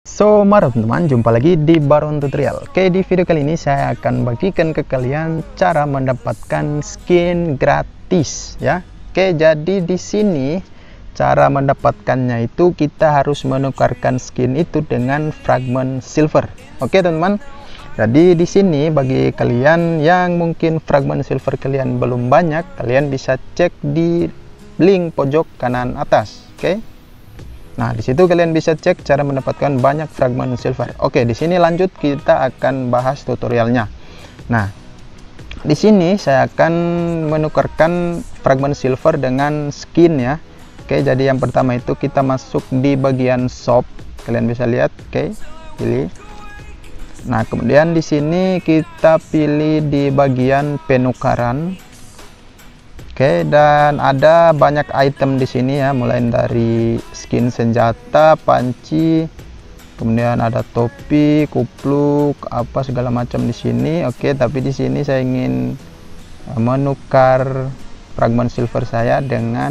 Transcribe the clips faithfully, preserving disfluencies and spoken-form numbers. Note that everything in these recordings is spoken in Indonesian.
So, mari teman-teman, jumpa lagi di Baron Tutorial. Oke, di video kali ini saya akan bagikan ke kalian cara mendapatkan skin gratis ya. Oke, jadi di sini cara mendapatkannya itu kita harus menukarkan skin itu dengan fragment silver. Oke, teman-teman. Jadi di sini bagi kalian yang mungkin fragment silver kalian belum banyak, kalian bisa cek di link pojok kanan atas. Oke. Nah, di situ kalian bisa cek cara mendapatkan banyak fragment silver. Oke, di sini lanjut kita akan bahas tutorialnya. Nah, di sini saya akan menukarkan fragment silver dengan skin ya. Oke, jadi yang pertama itu kita masuk di bagian shop. Kalian bisa lihat, oke, pilih. Nah, kemudian di sini kita pilih di bagian penukaran. Oke, dan ada banyak item di sini ya, mulai dari skin senjata, panci, kemudian ada topi, kupluk, apa segala macam di sini. Oke, tapi di sini saya ingin menukar fragment silver saya dengan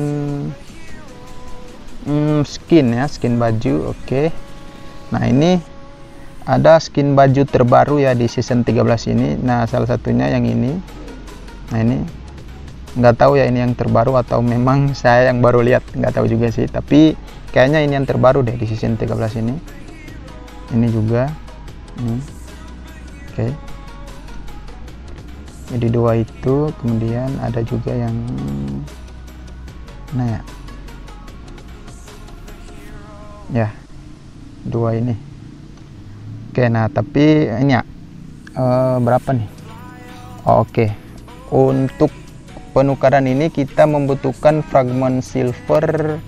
hmm, skin ya, skin baju. Oke. Nah, ini ada skin baju terbaru ya di season tiga belas ini. Nah, salah satunya yang ini. Nah, ini nggak tahu ya ini yang terbaru atau memang saya yang baru lihat, nggak tahu juga sih, tapi kayaknya ini yang terbaru deh di season tiga belas ini. Ini juga ini. Oke, jadi dua itu, kemudian ada juga yang nah ya ya dua ini. Oke, nah tapi ini ya uh, berapa nih? Oh, oke, untuk penukaran ini kita membutuhkan fragment silver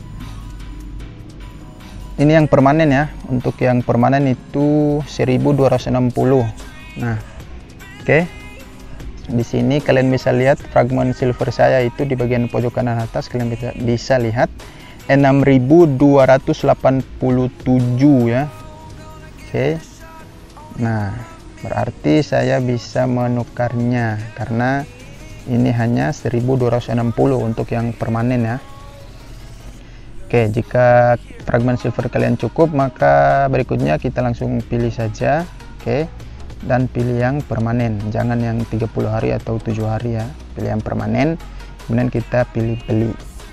ini yang permanen ya. Untuk yang permanen itu seribu dua ratus enam puluh. Nah, oke, di sini kalian bisa lihat fragment silver saya itu di bagian pojok kanan atas. Kalian bisa, bisa lihat enam ribu dua ratus delapan puluh tujuh ya. Oke, nah berarti saya bisa menukarnya karena ini hanya seribu dua ratus enam puluh untuk yang permanen ya. Oke, jika fragment silver kalian cukup, maka berikutnya kita langsung pilih saja. Oke, dan pilih yang permanen, jangan yang tiga puluh hari atau tujuh hari ya, pilih yang permanen, kemudian kita pilih beli.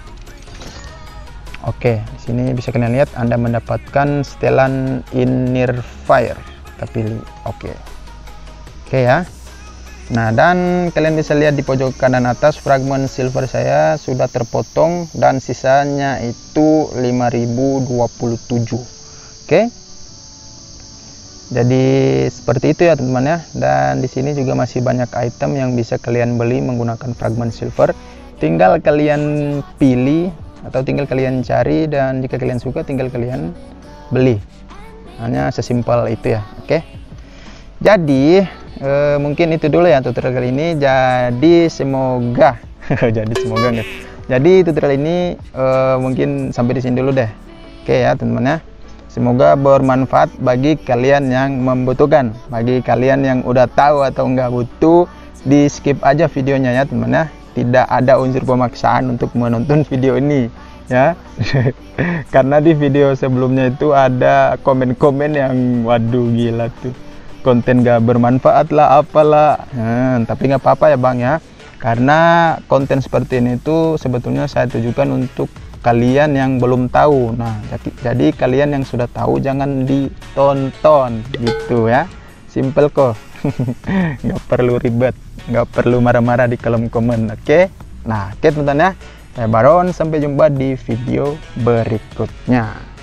Oke, di sini bisa kalian lihat Anda mendapatkan setelan Inner Fire. Kita pilih oke. Oke ya. Nah, dan kalian bisa lihat di pojok kanan atas fragment silver saya sudah terpotong dan sisanya itu lima ribu dua puluh tujuh. Oke. Jadi seperti itu ya teman-teman ya. Dan di sini juga masih banyak item yang bisa kalian beli menggunakan fragment silver. Tinggal kalian pilih atau tinggal kalian cari, dan jika kalian suka tinggal kalian beli. Hanya sesimpel itu ya. Oke. Jadi eh, mungkin itu dulu ya tutorial kali ini. Jadi semoga jadi semoga enggak. Jadi tutorial ini eh, mungkin sampai di sini dulu deh. Oke ya teman-teman ya. Semoga bermanfaat bagi kalian yang membutuhkan. Bagi kalian yang udah tahu atau nggak butuh, di skip aja videonya ya teman-teman ya. Tidak ada unsur pemaksaan untuk menonton video ini ya. Karena di video sebelumnya itu ada komen-komen yang waduh gila tuh, konten gak bermanfaat lah apalah. hmm, tapi nggak apa-apa ya bang ya, karena konten seperti ini tuh sebetulnya saya tujukan untuk kalian yang belum tahu. Nah, jadi, jadi kalian yang sudah tahu jangan ditonton gitu ya, simple kok. Nggak perlu ribet, nggak perlu marah-marah di kolom komen. Oke, nah oke teman-teman ya, saya Baron, sampai jumpa di video berikutnya.